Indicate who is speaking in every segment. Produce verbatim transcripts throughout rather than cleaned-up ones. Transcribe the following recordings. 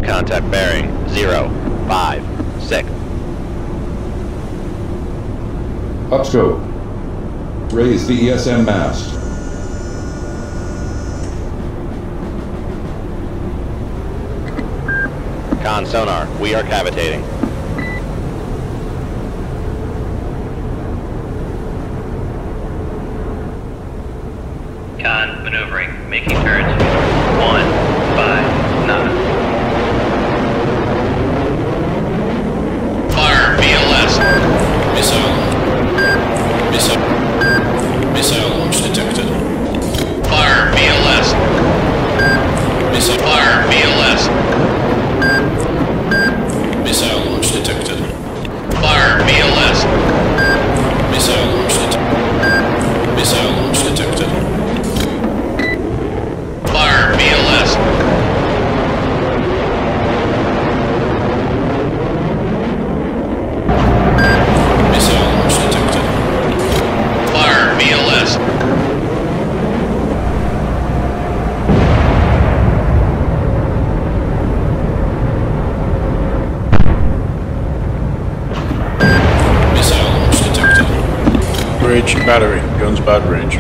Speaker 1: contact bearing zero five six.
Speaker 2: Upscope. Raise the E S M mast.
Speaker 1: Con sonar, we are cavitating.
Speaker 3: Con maneuvering, making turns for one, five, knots. Fire V L S.
Speaker 4: Missile. Missile. Missile launch detected.
Speaker 3: Fire V L S.
Speaker 4: Missile.
Speaker 3: Fire V L S.
Speaker 4: Missile launch detected.
Speaker 3: Fire V L S.
Speaker 4: Missile launch detected. Missile launch detected.
Speaker 3: Fire V L S.
Speaker 4: Missile launch detected.
Speaker 3: Fire V L S.
Speaker 4: Missile launch detected.
Speaker 5: Bridge, battery, guns bad range.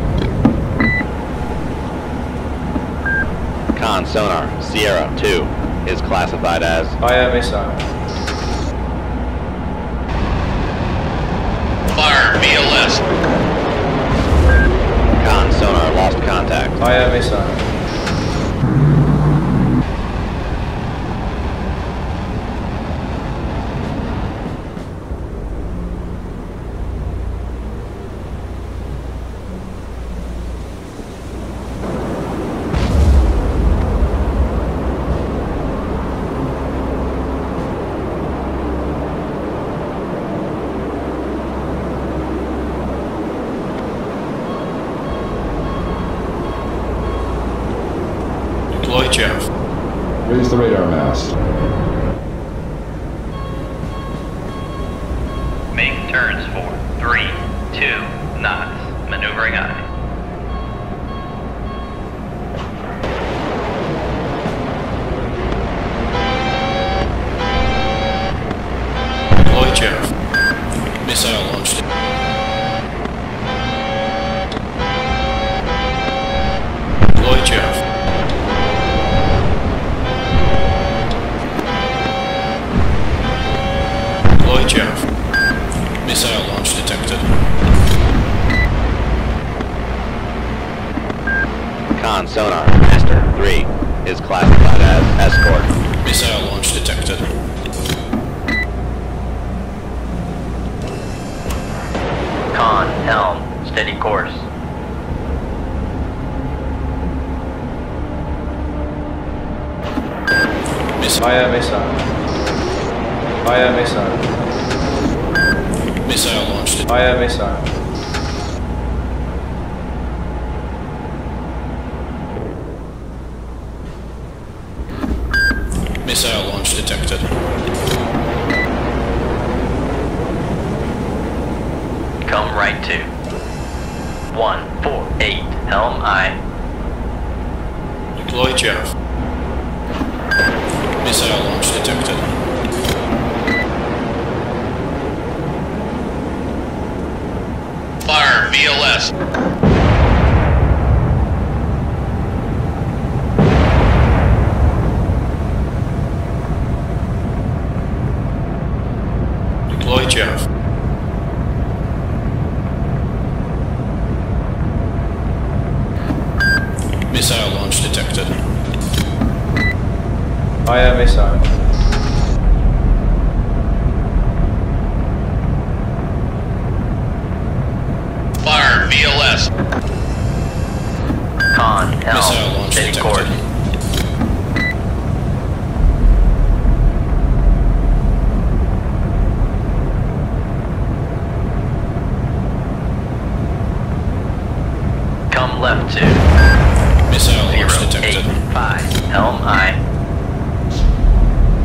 Speaker 1: Con sonar, Sierra two is classified as
Speaker 6: Fire missile.
Speaker 3: Fire V L S.
Speaker 1: Con sonar, lost contact.
Speaker 6: Fire missile.
Speaker 4: Deploy chaff.
Speaker 2: Raise the radar mast.
Speaker 3: Make turns for three, two, knots. Maneuvering aye.
Speaker 4: Deploy chaff. Missile launch detected. Deploy chaff. Deploy chaff. Missile launch detected.
Speaker 1: Con sonar, Master three is classified as escort.
Speaker 4: Missile launch detected.
Speaker 3: Con, helm, steady course.
Speaker 4: Missile.
Speaker 6: Fire missile. Fire missile.
Speaker 4: Missile launch detected.
Speaker 6: Fire missile.
Speaker 4: Missile launch detected.
Speaker 3: Come right to. One, four, eight, helm aye.
Speaker 4: Deploy chaff. Missile launch detected.
Speaker 3: Fire V L S.
Speaker 4: Deploy chaff. Missile launch detected.
Speaker 6: Fire missile.
Speaker 3: Fire V L S. Con,
Speaker 4: Missile
Speaker 3: helm,
Speaker 4: launch
Speaker 3: steady
Speaker 4: detected.
Speaker 3: course. Come left to.
Speaker 4: Missile launch
Speaker 3: Zero,
Speaker 4: detected.
Speaker 3: eight, five, helm aye.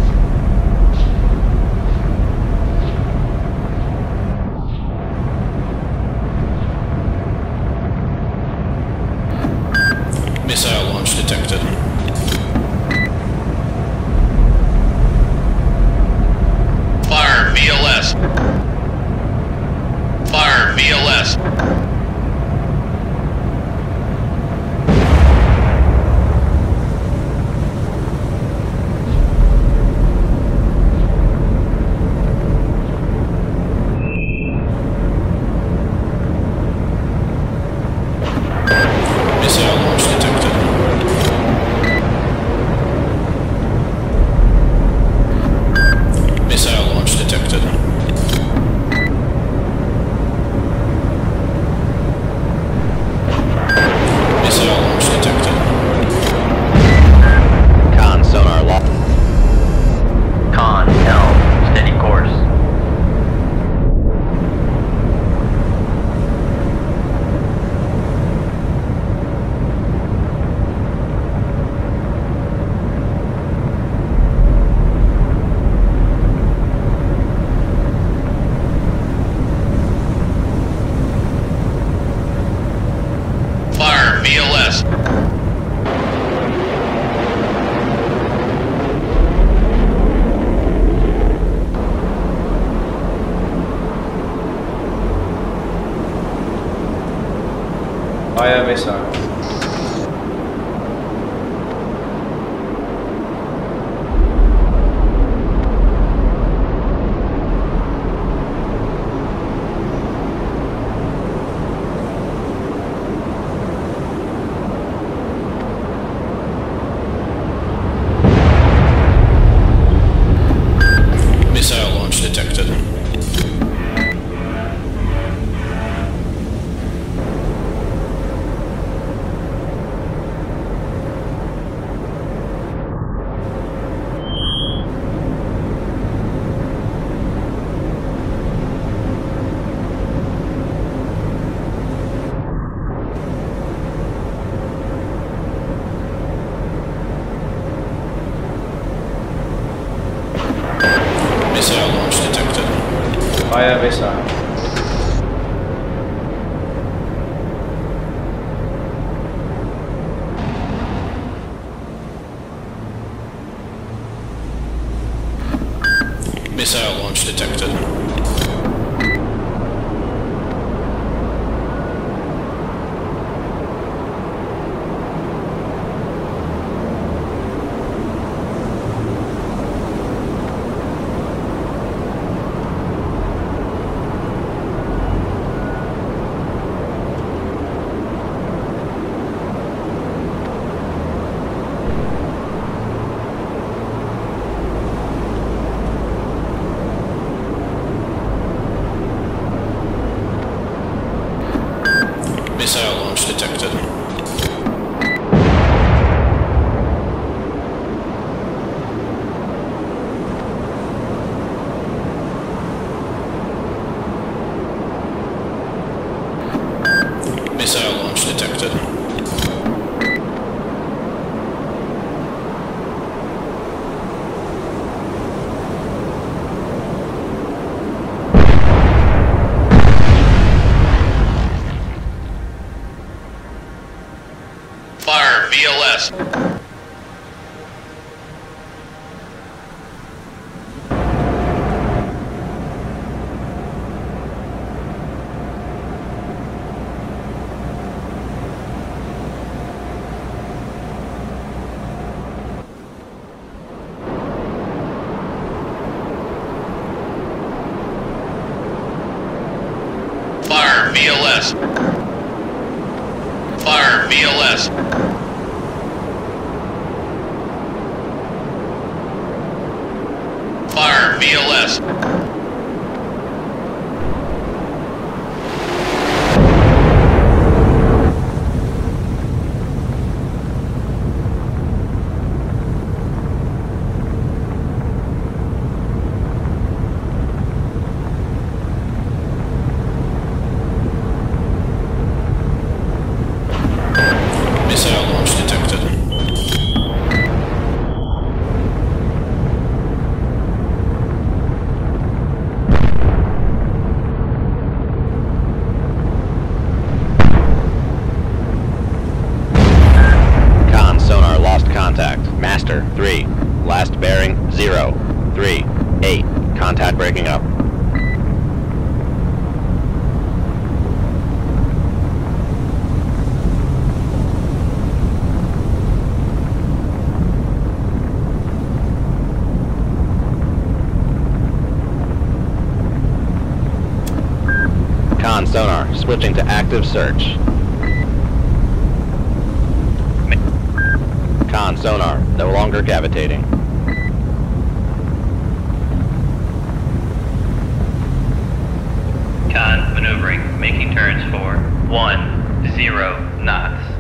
Speaker 6: Via missile.
Speaker 4: Missile launch detected. Missile launch detected.
Speaker 6: Via missile.
Speaker 4: Missile launch detected. Missile launch detected. Missile launch detected.
Speaker 1: Fire V L S. Fire V L S. Fire V L S. Fire V L S.
Speaker 4: Missile launch detected.
Speaker 1: Con sonar lost contact. Master three. Last bearing zero. Three. Eight. Contact breaking up. Con sonar switching to active search. Con sonar no longer cavitating.
Speaker 3: Con maneuvering, making turns for one zero knots.